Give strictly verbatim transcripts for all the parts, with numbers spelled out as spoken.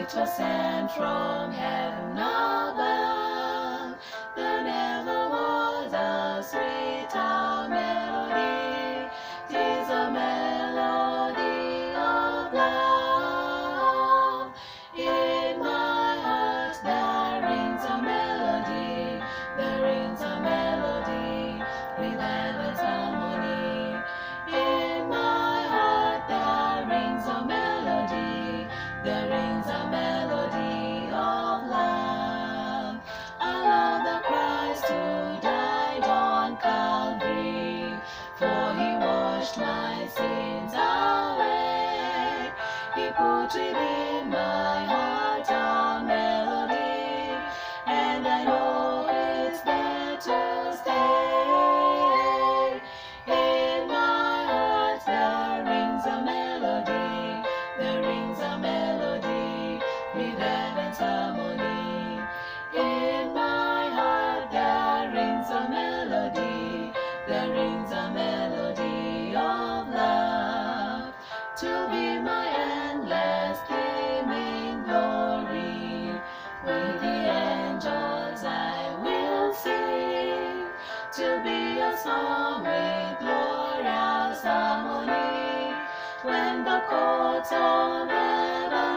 which was sent from heaven above. There never was a sweeter melody. 'Tis a melody of love. In my heart there rings a melody. There rings a melody with heaven's harmony. In my heart there rings a melody. There rings a melody of love. I love the Christ who died on Calvary, for he washed my sins away. He put within my heart a melody, and I know it's there to stay. In my heart there rings a melody. There rings a melody with heaven's harmony. In my heart there rings a melody. There rings a melody of love. To be my endless theme in glory. With the angels I will sing. To be a song with glorious harmony. When the chords of heaven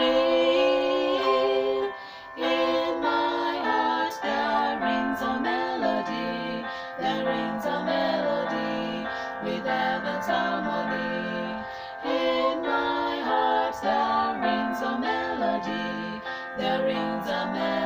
ring, in my heart there rings a melody. There rings a melody with heaven's harmony. In my heart there rings a melody. There rings a melody.